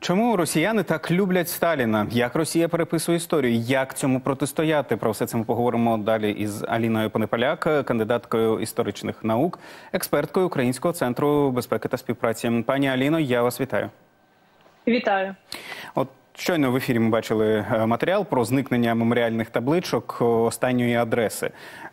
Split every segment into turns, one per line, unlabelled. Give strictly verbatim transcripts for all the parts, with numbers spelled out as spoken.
Чому росіяни так люблять Сталіна? Як Росія переписує історію? Як цьому протистояти? Про все це ми поговоримо далі із Аліною Понеполяк, кандидаткою історичних наук, експерткою Українського центру безпеки та співпраці. Пані Аліно, я вас вітаю.
Вітаю.
От щойно в ефірі ми бачили матеріал про зникнення меморіальних табличок останньої адреси.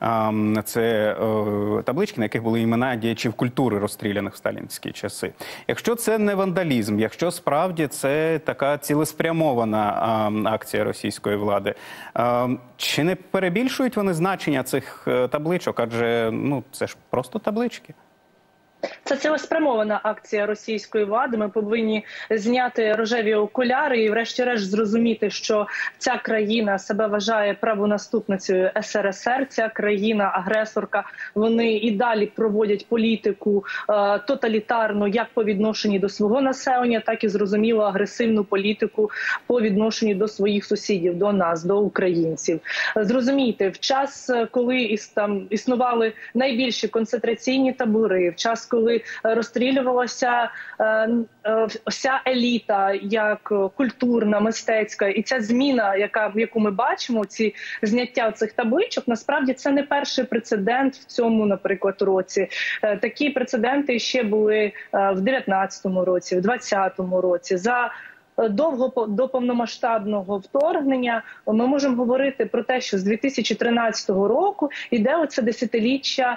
Це таблички, на яких були імена діячів культури, розстріляних в сталінські часи. Якщо це не вандалізм, якщо справді це така цілеспрямована акція російської влади, чи не перебільшують вони значення цих табличок? Адже ну, це ж просто таблички.
Це цілеспрямована акція російської влади. Ми повинні зняти рожеві окуляри і врешті-решт зрозуміти, що ця країна себе вважає правонаступницею ес ер ес ер, ця країна-агресорка. Вони і далі проводять політику е, тоталітарну як по відношенню до свого населення, так і, зрозуміло, агресивну політику по відношенню до своїх сусідів, до нас, до українців. Зрозумійте, в час, коли іс, там, існували найбільші концентраційні табори, в час, коли розстрілювалася е, е, вся еліта, як культурна, мистецька, і ця зміна, яка, яку ми бачимо, ці зняття цих табличок, насправді це не перший прецедент в цьому, наприклад, році. Е, такі прецеденти ще були е, в дев'ятнадцятому році, в двадцятому році. За довго до повномасштабного вторгнення ми можемо говорити про те, що з дві тисячі тринадцятого року йде оце десятиліття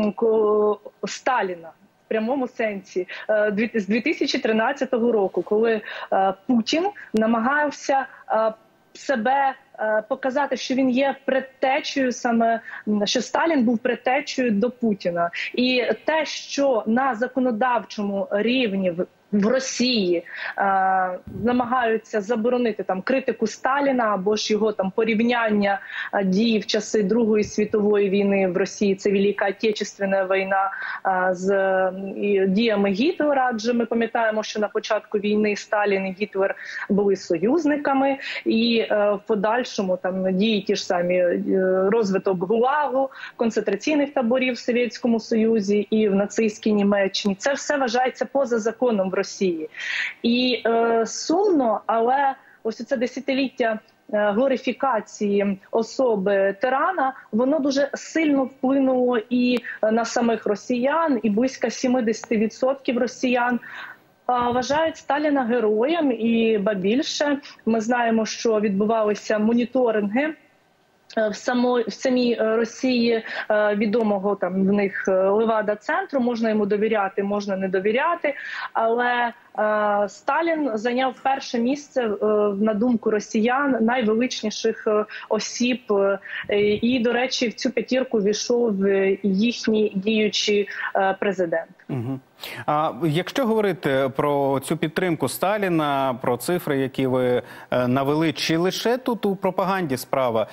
Сталіна. В прямому сенсі, з дві тисячі тринадцятого року, коли Путін намагався себе показати, що він є предтечею, саме що Сталін був предтечею до Путіна. І те, що на законодавчому рівні в Росії е, намагаються заборонити там критику Сталіна або ж його там порівняння е, дій в часи Другої світової війни в Росії, це Велика Отечественна війна е, з е, діями Гітлера. Адже ми пам'ятаємо, що на початку війни Сталін і Гітлер були союзниками, і е, в подальшому там дії ті ж самі е, розвиток ГУЛАГу, концентраційних таборів в Совєтському Союзі і в нацистській Німеччині. Це все вважається поза законом в Росії. І е, сумно, але ось це десятиліття е, глорифікації особи тирана, воно дуже сильно вплинуло і на самих росіян, і близько сімдесят відсотків росіян вважають Сталіна героєм, і ба більше. Ми знаємо, що відбувалися моніторинги в самої в самій Росії відомого там в них Левада-центру. Можна йому довіряти, можна не довіряти, але е, Сталін зайняв перше місце, е, на думку росіян, найвеличніших е, осіб. Е, і, до речі, в цю п'ятірку війшов їхній діючий е, президент.
Угу. А якщо говорити про цю підтримку Сталіна, про цифри, які ви навели, чи лише тут у пропаганді справа?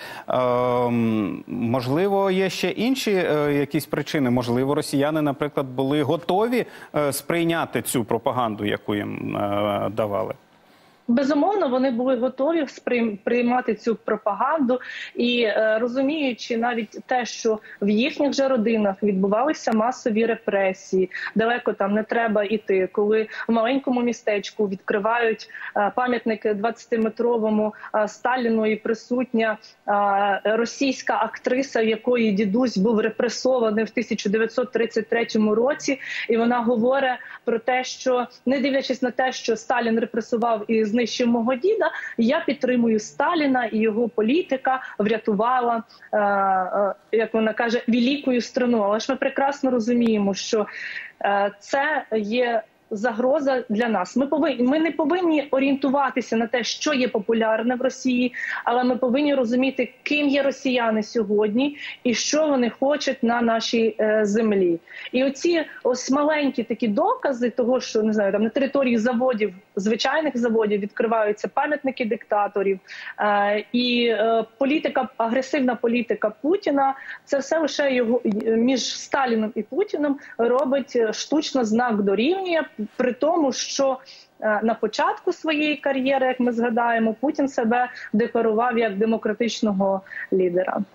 Ем, можливо, є ще інші е, якісь причини? Можливо, росіяни, наприклад, були готові е, сприйняти цю пропаганду, яку їм е, давали?
Безумовно, вони були готові приймати цю пропаганду і е, розуміючи навіть те, що в їхніх же родинах відбувалися масові репресії, далеко там не треба йти, коли в маленькому містечку відкривають е, пам'ятник двадцятиметровому е, Сталіну і присутня е, російська актриса, в якої дідусь був репресований в тисяча дев'ятсот тридцять третьому році, і вона говорить про те, що не дивлячись на те, що Сталін репресував і знищив мого діда, я підтримую Сталіна, і його політика врятувала, е, е, як вона каже, великою страну. Але ж ми прекрасно розуміємо, що е, це є загроза для нас. Ми повинні, ми не повинні орієнтуватися на те, що є популярне в Росії, але ми повинні розуміти, ким є росіяни сьогодні і що вони хочуть на нашій е, землі. І оці ось маленькі такі докази того, що, не знаю, там на території заводів, звичайних заводів відкриваються пам'ятники диктаторів, е, і е, політика, агресивна політика Путіна, це все лише його між Сталіном і Путіним робить штучно знак дорівнює, при тому, що на початку своєї кар'єри, як ми згадаємо, Путін себе декларував як демократичного лідера.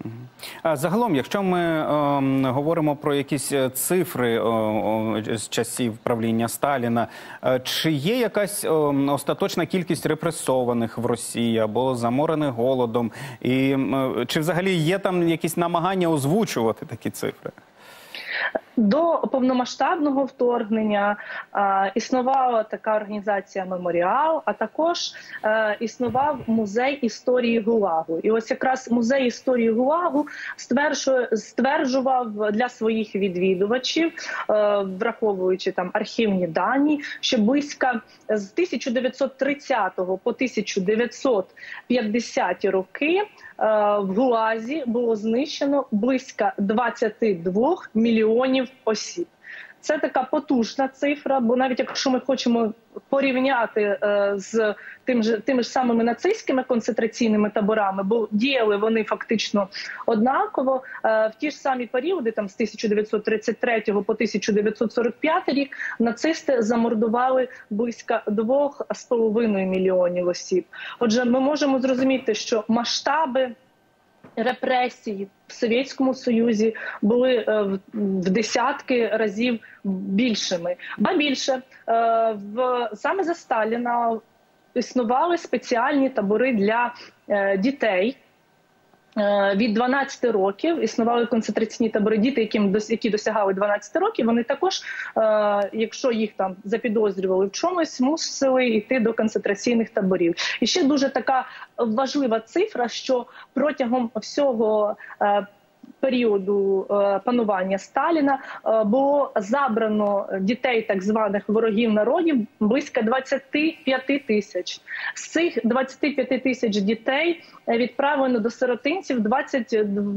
А загалом, якщо ми е, говоримо про якісь цифри е, з часів правління Сталіна, е, чи є якась е, остаточна кількість репресованих в Росії або заморених голодом? І е, чи взагалі є там якісь намагання озвучувати такі цифри?
До повномасштабного вторгнення е, існувала така організація «Меморіал», а також е, існував музей історії ГУЛАГу. І ось якраз музей історії ГУЛАГу стверджує, стверджував для своїх відвідувачів, е, враховуючи там архівні дані, що близько з тисяча дев'ятсот тридцятого по тисяча дев'ятсот п'ятдесяті роки е, в ГУЛАЗі було знищено близько двадцяти двох мільйонів осіб. Це така потужна цифра, бо навіть якщо ми хочемо порівняти е, з тим же, тими ж самими нацистськими концентраційними таборами, бо діяли вони фактично однаково, е, в ті ж самі періоди, там з тисяча дев'ятсот тридцять третього по тисяча дев'ятсот сорок п'ятий рік, нацисти замордували близько двох з половиною мільйонів осіб. Отже, ми можемо зрозуміти, що масштаби репресії в Совєтському Союзі були е, в десятки разів більшими. Ба більше, е, в, саме за Сталіна існували спеціальні табори для е, дітей. Від дванадцяти років існували концентраційні табори. Діти, яким, які досягали дванадцяти років, вони також, е, якщо їх там запідозрювали в чомусь, мусили йти до концентраційних таборів. І ще дуже така важлива цифра, що протягом всього е, періоду е, панування Сталіна е, було забрано дітей так званих ворогів народів близько двадцяти п'яти тисяч. З цих двадцяти п'яти тисяч дітей відправлено до сиротинців двадцять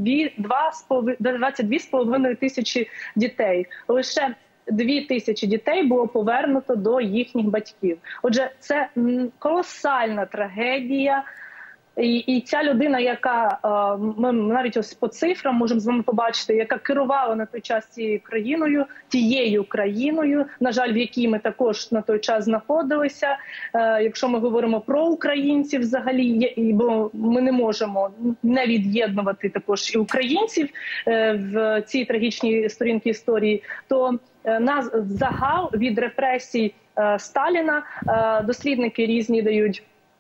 дві з половиною тисячі дітей. Лише дві тисячі дітей було повернуто до їхніх батьків. Отже, це колосальна трагедія. І, і ця людина, яка, ми навіть ось по цифрам можемо з вами побачити, яка керувала на той час цією країною, тією країною, на жаль, в якій ми також на той час знаходилися. Якщо ми говоримо про українців взагалі, бо ми не можемо не від'єднувати також і українців в цій трагічній сторінці історії, то нас загал від репресій Сталіна дослідники різні дають,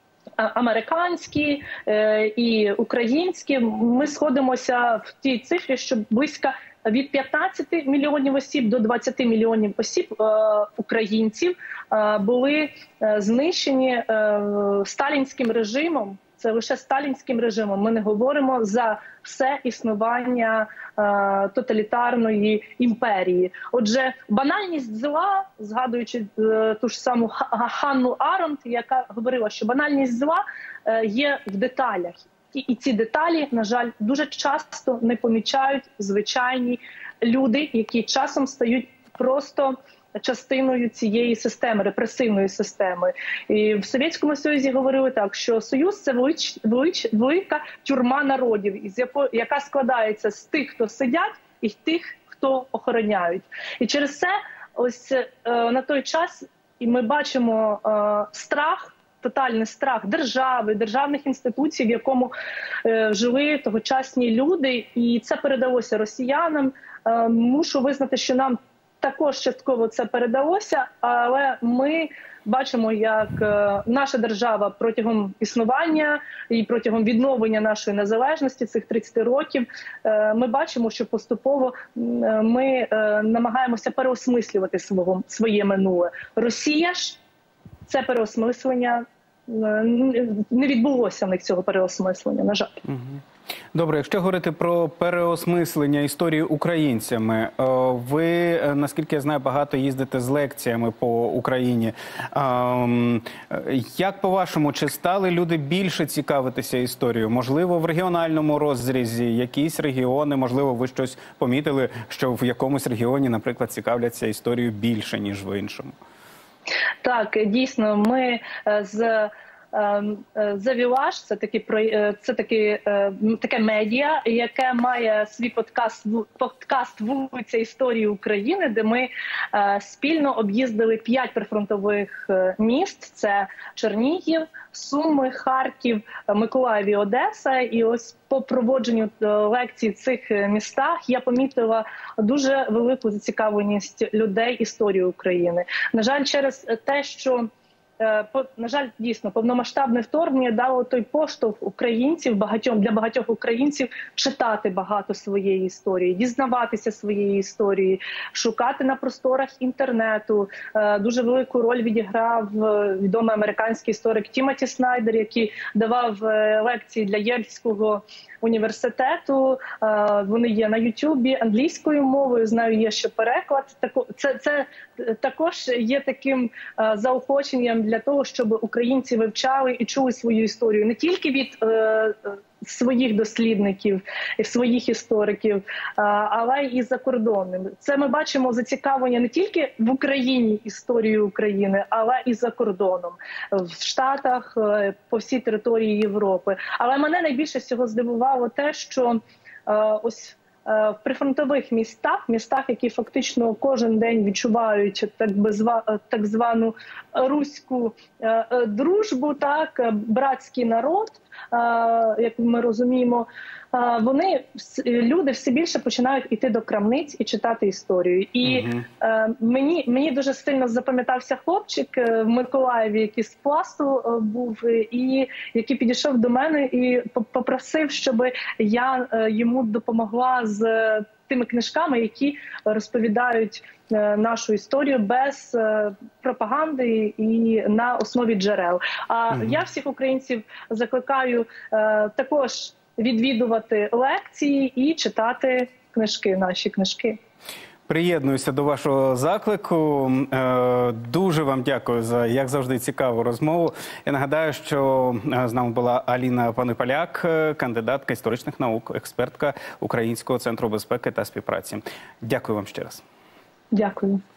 американські е, і українські, ми сходимося в тій цифрі, що близько від п'ятнадцяти мільйонів осіб до двадцяти мільйонів осіб, е, українців, е, були е, знищені е, сталінським режимом. Це лише сталінським режимом. Ми не говоримо за все існування е, тоталітарної імперії. Отже, банальність зла, згадуючи е, ту ж саму Ханну Аренд, яка говорила, що банальність зла е, є в деталях. І, і ці деталі, на жаль, дуже часто не помічають звичайні люди, які часом стають просто частиною цієї системи, репресивної системи. І в Совєтському Союзі говорили так, що Союз – це велич, велич, велика тюрма народів, із яко, яка складається з тих, хто сидять, і тих, хто охороняють. І через це ось е, на той час і ми бачимо е, страх, тотальний страх держави, державних інституцій, в якому е, жили тогочасні люди, і це передалося росіянам. Е, мушу визнати, що нам також частково це передалося, але ми бачимо, як наша держава протягом існування і протягом відновлення нашої незалежності цих тридцяти років, ми бачимо, що поступово ми намагаємося переосмислювати свого, своє минуле. Росія ж це переосмислення, не відбулося в них цього переосмислення, на жаль.
Добре, якщо говорити про переосмислення історії українцями, ви, наскільки я знаю, багато їздите з лекціями по Україні. Як по-вашому, чи стали люди більше цікавитися історією? Можливо, в регіональному розрізі, якісь регіони, можливо, ви щось помітили, що в якомусь регіоні, наприклад, цікавляться історією більше, ніж в іншому?
Так, дійсно, ми з The Village, це такі це такі таке медіа, яке має свій подкаст подкаст «Вулиця історії України», де ми спільно об'їздили п'ять прифронтових міст: це Чернігів, Суми, Харків, Миколаїв і Одеса. І ось по проводженню лекцій в цих містах я помітила дуже велику зацікавленість людей історією України. На жаль, через те, що на жаль, дійсно, повномасштабне вторгнення дало той поштовх українців, багатьом для багатьох українців читати багато своєї історії, дізнаватися своєї історії, шукати на просторах інтернету. Дуже велику роль відіграв відомий американський історик Тімоті Снайдер, який давав лекції для Єльського університету. Вони є на Ютубі англійською мовою, знаю, є ще переклад. Це, це також є таким заохоченням для того, щоб українці вивчали і чули свою історію не тільки від е, своїх дослідників і своїх істориків, а, але і за кордоном. Це ми бачимо зацікавлення не тільки в Україні історією України, але і за кордоном, в Штатах, по всій території Європи. Але мене найбільше всього здивувало те, що е, ось в прифронтових містах, містах, які фактично кожен день відчувають так, так звану руську дружбу, так, братський народ, як ми розуміємо, вони, люди все більше починають іти до крамниць і читати історію. І угу. мені, мені дуже сильно запам'ятався хлопчик в Миколаєві, який з Пласту був, і який підійшов до мене і попросив, щоб я йому допомогла з тими книжками, які розповідають нашу історію без пропаганди і на основі джерел. А угу. я всіх українців закликаю також відвідувати лекції і читати книжки, наші книжки.
Приєднуюся до вашого заклику. Дуже вам дякую за, як завжди, цікаву розмову. Я нагадаю, що з нами була Аліна Панипаляк, кандидатка історичних наук, експертка Українського центру безпеки та співпраці. Дякую вам ще раз.
Дякую.